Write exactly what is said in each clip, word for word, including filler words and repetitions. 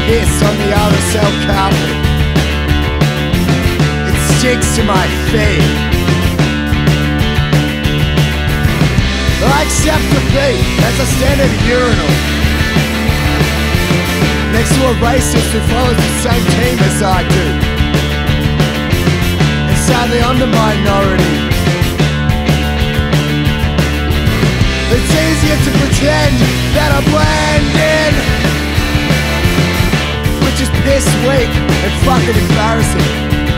piss on the R S L carpet. It sticks to my feet. I accept defeat as I stand at a urinal next to a racist who follows the same team as I do. And sadly I'm the minority. It's easier to pretend that I blend in, which is piss weak and fucking embarrassing.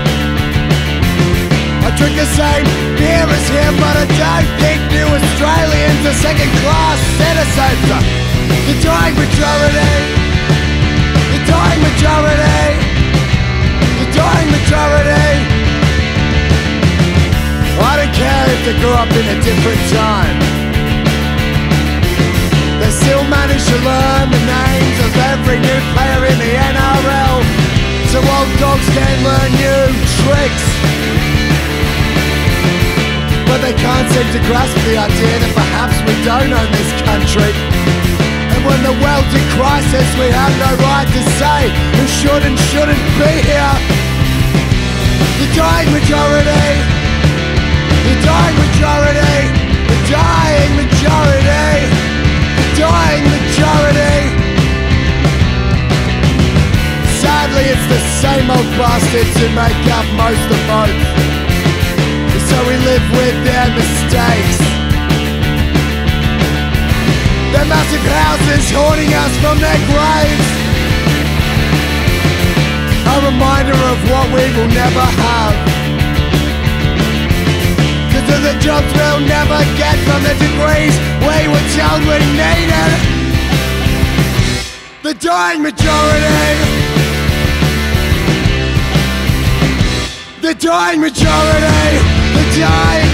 I drink the same beer as him, but I don't think new Australians are second-class citizens. The dying majority, the dying majority, the dying majority. I don't care if they grew up in a different time. They still manage to learn the names of every new player in the N R L, so old dogs can learn new tricks. But they can't seem to grasp the idea that perhaps we don't own this country. And when the world's in crisis, we have no right to say who should and shouldn't be here. The dying majority, the dying majority, the dying majority, the dying majority. Sadly, it's the same old bastards who make up most of the votes, so we live with their mistakes. Their massive houses haunting us from their graves, a reminder of what we will never have, cause of the jobs we'll never get from the degrees we were told we needed. The dying majority, the dying majority, the dying